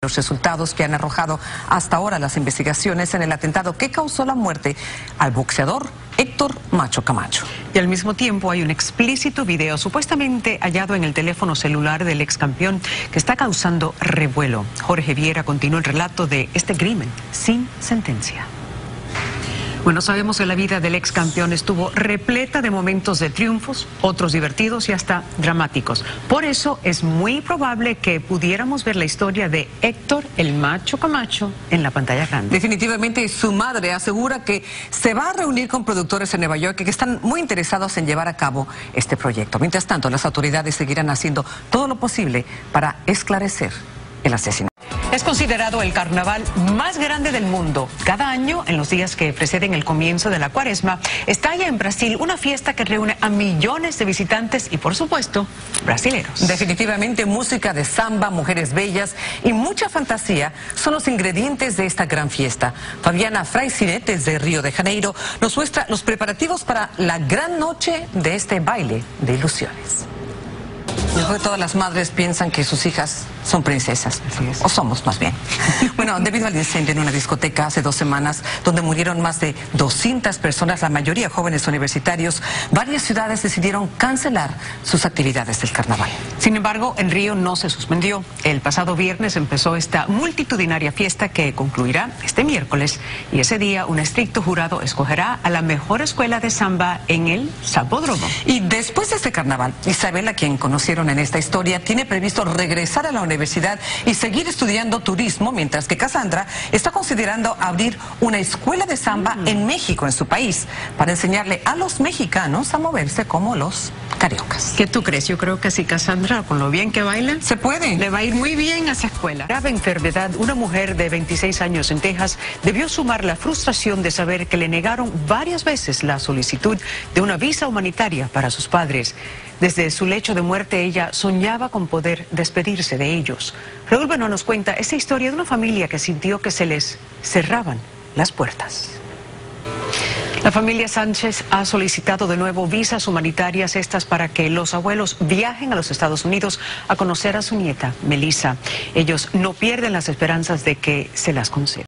Los resultados que han arrojado hasta ahora las investigaciones en el atentado que causó la muerte al boxeador Héctor Macho Camacho. Y al mismo tiempo hay un explícito video supuestamente hallado en el teléfono celular del ex campeón que está causando revuelo. Jorge Viera continúa el relato de este crimen sin sentencia. Bueno, sabemos que la vida del ex campeón estuvo repleta de momentos de triunfos, otros divertidos y hasta dramáticos. Por eso es muy probable que pudiéramos ver la historia de Héctor el Macho Camacho en la pantalla grande. Definitivamente su madre asegura que se va a reunir con productores en Nueva York que están muy interesados en llevar a cabo este proyecto. Mientras tanto, las autoridades seguirán haciendo todo lo posible para esclarecer el asesinato. Es considerado el carnaval más grande del mundo. Cada año, en los días que preceden el comienzo de la Cuaresma, estalla en Brasil una fiesta que reúne a millones de visitantes y, por supuesto, brasileros. Definitivamente música de samba, mujeres bellas y mucha fantasía son los ingredientes de esta gran fiesta. Fabiana Fraisinet, desde Río de Janeiro, nos muestra los preparativos para la gran noche de este baile de ilusiones. Yo creo que todas las madres piensan que sus hijas son princesas, o somos más bien. Bueno, debido al incendio en una discoteca hace 2 semanas, donde murieron más de 200 personas, la mayoría jóvenes universitarios, varias ciudades decidieron cancelar sus actividades del carnaval. Sin embargo, en Río no se suspendió. El pasado viernes empezó esta multitudinaria fiesta que concluirá este miércoles, y ese día un estricto jurado escogerá a la mejor escuela de samba en el Sambódromo. Y después de este carnaval, Isabel, a quien conocieron en esta historia, tiene previsto regresar a la universidad y seguir estudiando turismo, mientras que Cassandra está considerando abrir una escuela de samba en México, en su país, para enseñarle a los mexicanos a moverse como los cariocas. ¿Qué tú crees? Yo creo que si Cassandra, con lo bien que baila, se puede. Le va a ir muy bien a esa escuela. Grave enfermedad, una mujer de 26 años en Texas debió sumar la frustración de saber que le negaron varias veces la solicitud de una visa humanitaria para sus padres. Desde su lecho de muerte, ella soñaba con poder despedirse de ellos. Raúl Bueno nos cuenta esta historia de una familia que sintió que se les cerraban las puertas. La familia Sánchez ha solicitado de nuevo visas humanitarias, estas para que los abuelos viajen a los Estados Unidos a conocer a su nieta, Melissa. Ellos no pierden las esperanzas de que se las conceda.